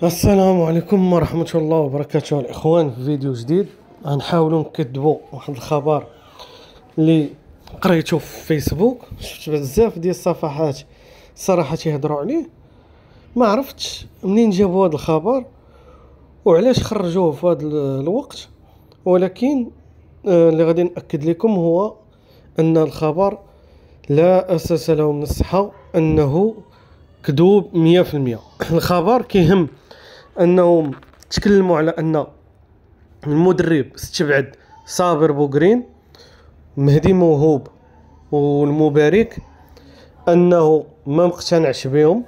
السلام عليكم ورحمة الله وبركاته الإخوان. في فيديو جديد غنحاولوا نكذبوا واحد الخبر اللي قريته في فيسبوك. شفت بزاف ديال الصفحات صراحة تيهضروا عليه، ما عرفتش منين جابوا هذا الخبر وعلاش خرجوه في هذا الوقت، ولكن اللي غادي نأكد لكم هو أن الخبر لا أساس له من الصحة، أنه كذوب 100%. الخبر كيهم انهم تكلموا على ان المدرب استبعد صابر بوغرين، مهدي موهوب والمبارك، انه ما مقتنعش بهم.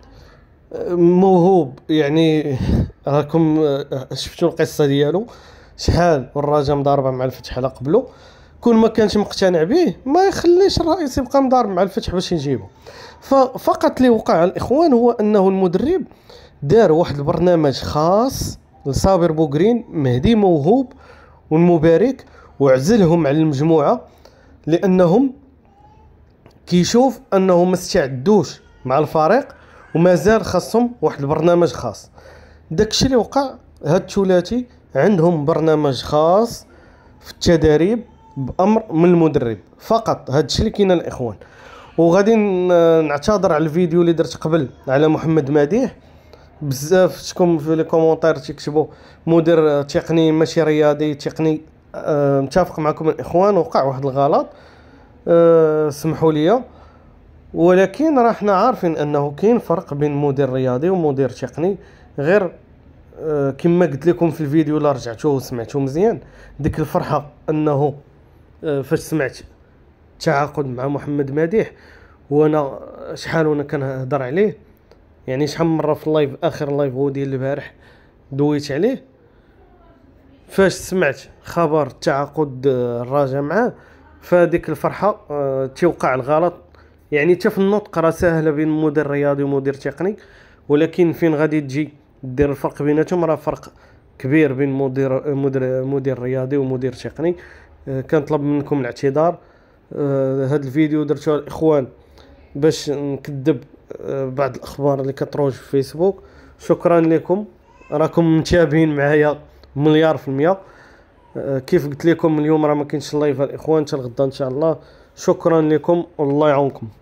موهوب يعني راكم شفتوا القصه ديالو، شحال والراجا مضاربه مع الفتح على قبله. كون ما كانش مقتنع به ما يخليش الرئيس يبقى مضارب مع الفتح باش يجيبه. ففقط اللي وقع الاخوان هو انه المدرب دار واحد البرنامج خاص لصابر بوغرين، مهدي موهوب والمبارك، وعزلهم على المجموعه لانهم كيشوف انهم ما استعدوش مع الفريق ومازال خاصهم واحد البرنامج خاص. داكشي اللي وقع. هاد الثلاثي عندهم برنامج خاص في التدريب بامر من المدرب فقط. هادشي اللي كاين الاخوان. وغادي نعتذر على الفيديو اللي درت قبل على محمد مديح. بزاف شكون في لي كومونتير تيكتبوا مدير تقني ماشي رياضي تقني. متفق معكم الاخوان، وقع واحد الغلط، سمحوا لي، ولكن راه حنا عارفين انه كاين فرق بين مدير رياضي ومدير تقني. غير كما قلت لكم في الفيديو اللي رجعتوه وسمعتوه مزيان، ديك الفرحه انه فاش سمعت تعاقد مع محمد مديح، وانا شحال وانا كنهضر عليه، يعني شحال من مره في اللايف، اخر لايف هو ديال البارح دويت عليه. فاش سمعت خبر التعاقد الراجع معاه، فديك الفرحه تيوقع الغلط. يعني حتى في النطق راه ساهله بين مدير رياضي ومدير تقني، ولكن فين غادي تجي دير الفرق بيناتهم راه فرق كبير بين مدير رياضي ومدير تقني. كنطلب منكم الاعتذار. هذا الفيديو درته الاخوان باش نكذب بعض الاخبار اللي كتروج في فيسبوك. شكرا لكم، راكم متابعين معايا مليار في المية. كيف قلت لكم اليوم راه ما كاينش اللايف الاخوان، حتى الغدا ان شاء الله. شكرا لكم والله يعاونكم.